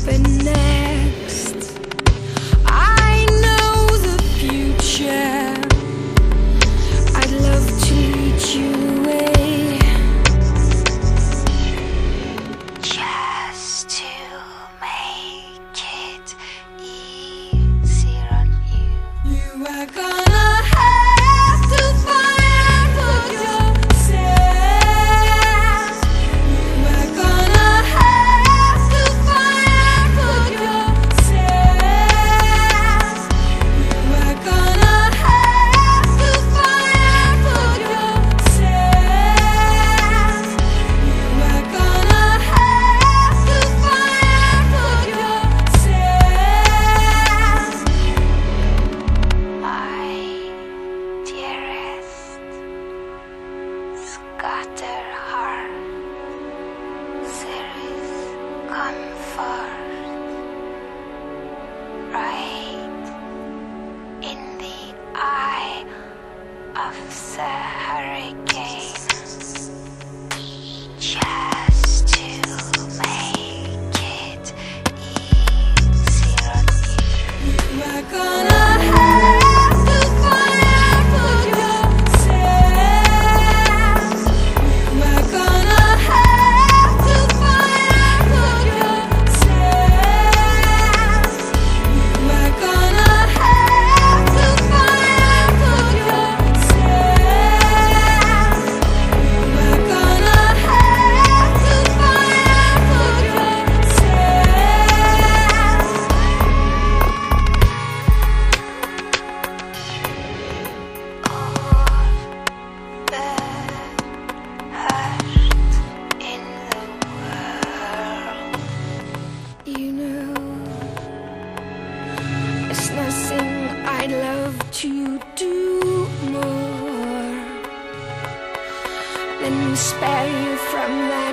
happen next. I know the future. I'd love to lead you away, just to make it easier on you. You are gonna have to find for yourself. You are gonna have to find for yourself. You are gonna have to find for yourself. You are gonna have to find for yourself. My dearest, scatter heart, there is comfort right in the eye of the hurricane, just to make it easier on you. You are gonna have to find for yourself. You are gonna have to find for yourself. You are gonna have to find for yourself. You are gonna have to find for yourself. All the hurt in the world, you know, it's nothing I'd love to do more than spare you from that